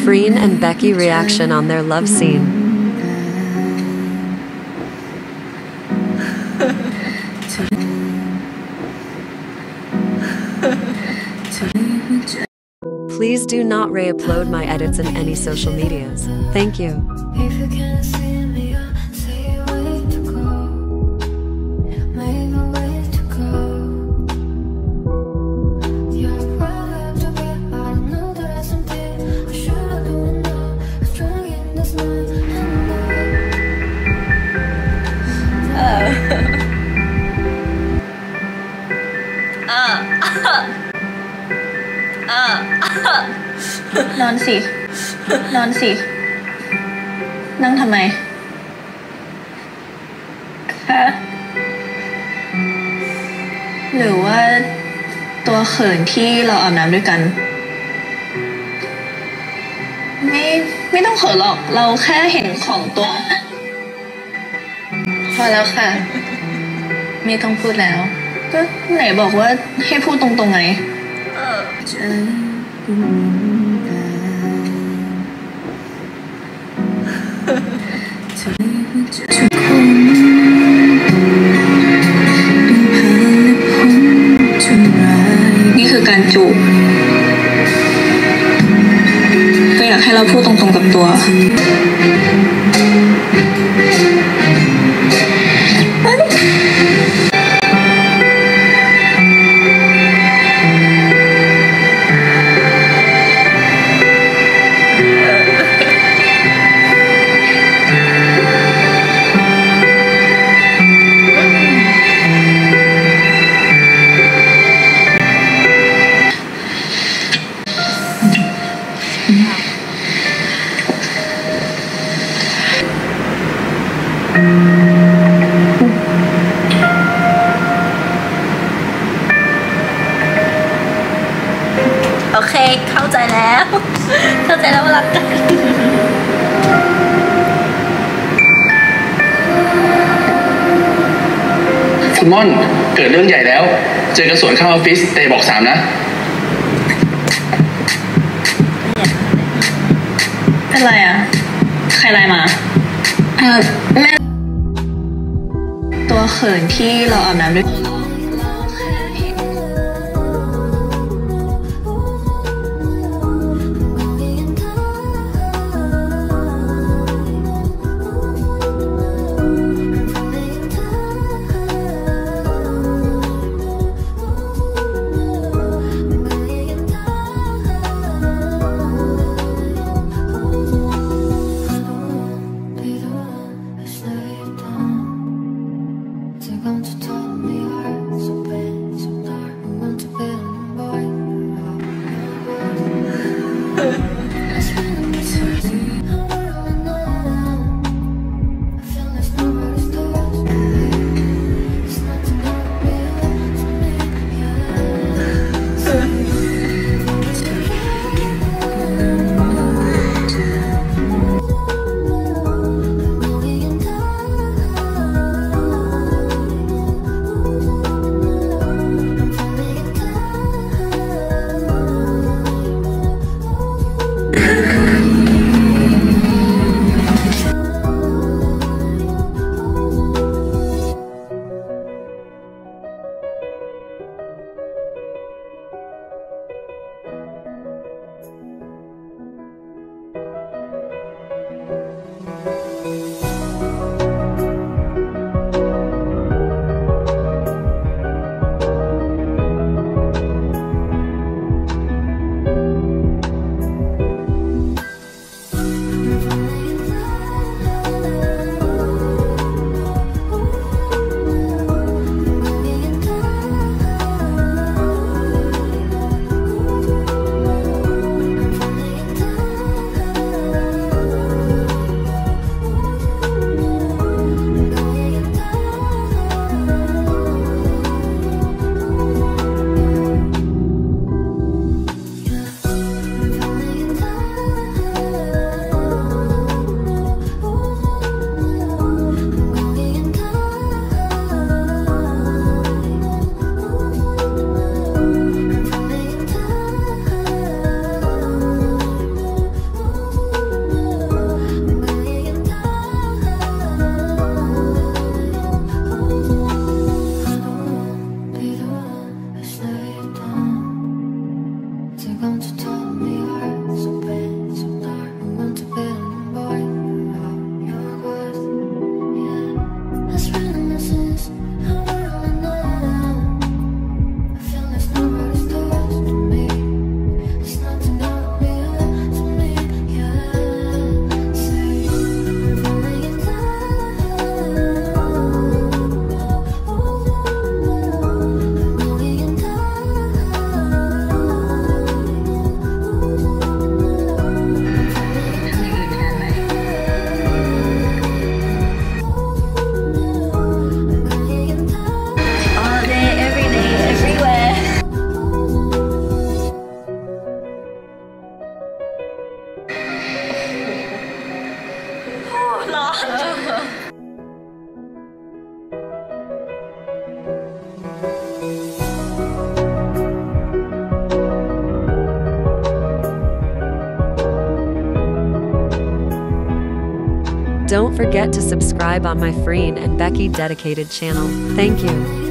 Freen and Becky reaction on their love scene. Please do not re-upload my edits in any social medias. Thank you. นอนสิ นอนสิ นั่งทำไมคะหรือว่าตัวเขินที่เราอาบน้ำด้วยกันไม่ต้องเขินหรอกเราแค่เห็นของตัวพอแล้วค่ะไม่ต้องพูดแล้วก็ไหนบอกว่าให้พูดตรงๆไงนี่คือการจูบก็อยากให้เราพูดตรงๆกับตัวโอเคเข้าใจแล้วว่ารักกันคุณม่อนเกิดเรื่องใหญ่แล้วเจอกันสวนข้างออฟฟิศแต่บอก3นะเป็นไรอ่ะใครไลน์มาแม่ตัวเขินที่เราอาบน้ำด้วย Don't forget to subscribe on my Freen and Becky dedicated channel. Thank you.